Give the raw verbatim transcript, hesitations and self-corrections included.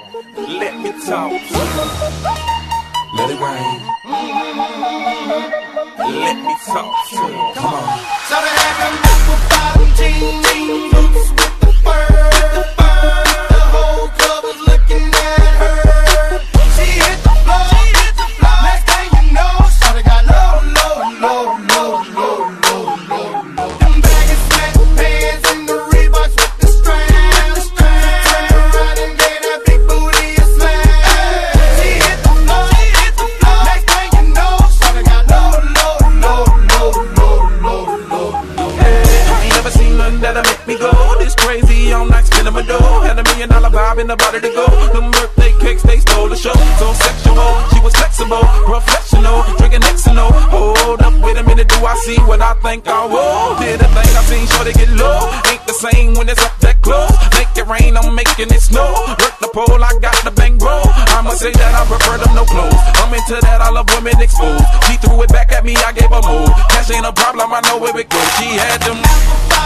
Let me talk. Let it rain. Let me talk to him. Come on. So they had them apple bottom jeans, jean boots with the fur. The whole club was looking at her. She hit the floor. Next thing you know, shawty got low, low, low, low, low, low, low, low. Them baggy sweatpants and the Reeboks with the straps. Turned around and gave that big booty a slap. She hit the floor. Next thing you know, shawty got low, low, low, low, low, low, low. I ain't never seen nothing that'll make me go this crazy all night spinning my dough. Had a million dollar vibe in the body to go. Them birthday cakes, they stole the show. So sexual, she was flexible, professional, drinking X and O. Hold up, wait a minute, do I see what I think I will? Did a thing I seen, sure they get low. Ain't the same when it's up that close. Make it rain, I'm making it snow. Work the pole, I got the bang roll. I'ma say that I prefer them no clothes. I'm into that, I love women exposed. She threw it back at me, I gave her more. Cash ain't a problem, I know where it goes. She had them